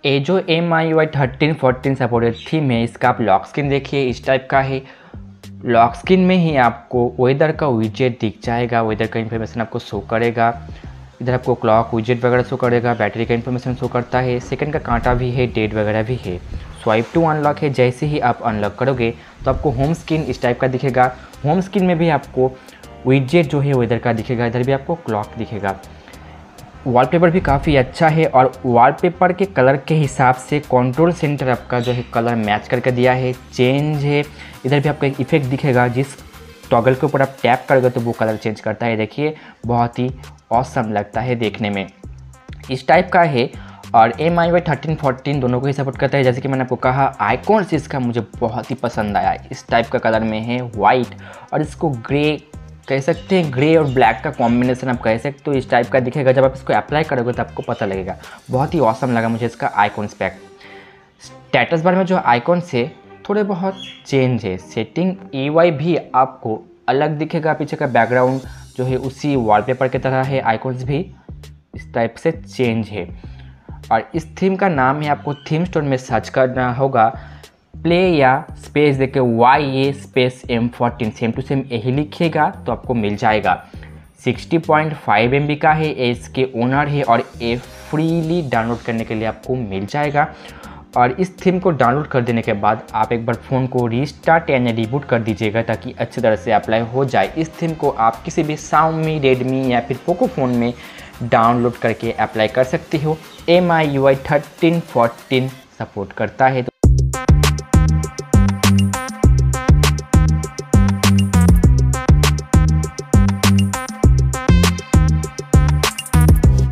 ये जो MIUI 1314 supported theme है, इसका आप लॉक स्क्रीन देखिए, इस टाइप का है। लॉक स्क्रीन में ही आपको वेदर का विजेट दिख जाएगा, वेदर का इन्फॉर्मेशन आपको शो करेगा। इधर आपको क्लॉक विजेट वगैरह शो करेगा, बैटरी का इन्फॉर्मेशन शो करता है, सेकंड का कांटा भी है, डेट वगैरह भी है। स्वाइप टू अनलॉक है, जैसे ही आप अनलॉक करोगे तो आपको होम स्क्रीन इस टाइप का दिखेगा। होम स्क्रीन में भी आपको विजेट जो है वेदर का दिखेगा, इधर भी आपको क्लॉक दिखेगा। वॉलपेपर भी काफ़ी अच्छा है और वॉलपेपर के कलर के हिसाब से कंट्रोल सेंटर आपका जो है कलर मैच करके दिया है, चेंज है। इधर भी आपको एक इफेक्ट दिखेगा, जिस टॉगल के ऊपर आप टैप करोगे तो वो कलर चेंज करता है। देखिए बहुत ही ऑसम लगता है देखने में, इस टाइप का है। और MIUI 1314 दोनों को ही सपोर्ट करता है। जैसे कि मैंने आपको कहा, आइकॉन्स इसका मुझे बहुत ही पसंद आया, इस टाइप का कलर में है, वाइट और इसको ग्रे कह सकते हैं, ग्रे और ब्लैक का कॉम्बिनेशन आप कह सकते हो, इस टाइप का दिखेगा। जब आप इसको अप्लाई करोगे तो आपको पता लगेगा, बहुत ही ऑसम लगा मुझे इसका आइकॉन स्पेक। स्टेटस बार में जो आइकॉन्स है थोड़े बहुत चेंज है, सेटिंग EY भी आपको अलग दिखेगा, पीछे का बैकग्राउंड जो है उसी वॉलपेपर की तरह है, आइकॉन्स भी इस टाइप से चेंज है। और इस थीम का नाम है, आपको थीम स्टोर में सर्च करना होगा, प्ले या स्पेस देके YA space M14 same to same यही लिखिएगा तो आपको मिल जाएगा। 60.5 MB का है, ये इसके ओनर है और ये फ्रीली डाउनलोड करने के लिए आपको मिल जाएगा। और इस थीम को डाउनलोड कर देने के बाद आप एक बार फ़ोन को रीस्टार्ट यानी रिबूट कर दीजिएगा ताकि अच्छी तरह से अप्लाई हो जाए। इस थीम को आप किसी भी Xiaomi, Redmi या फिर पोको फ़ोन में डाउनलोड करके अप्लाई कर सकते हो। MIUI 1314 सपोर्ट करता है।